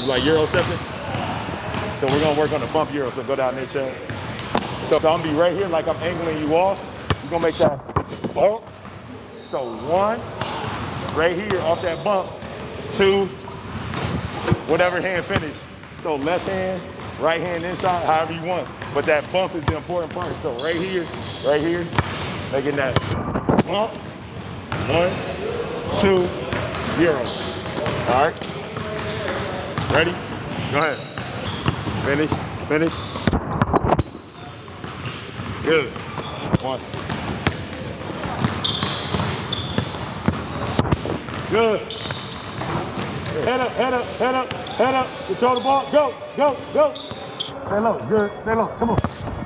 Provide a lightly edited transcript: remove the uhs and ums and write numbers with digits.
like Euro stepping. So we're gonna work on the bump Euro, so go down there, Chad. So I'm gonna be right here like I'm angling you off. You're gonna make that bump. So 1, right here off that bump. 2, whatever hand finish. So left hand, right hand inside, however you want. But that bump is the important part. So right here, making that bump. 1, 2, 0. All right. Ready? Go ahead. Finish. Good. 1. Good. Head up. Control the ball. Go. Stay low. Good. Stay low. Come on.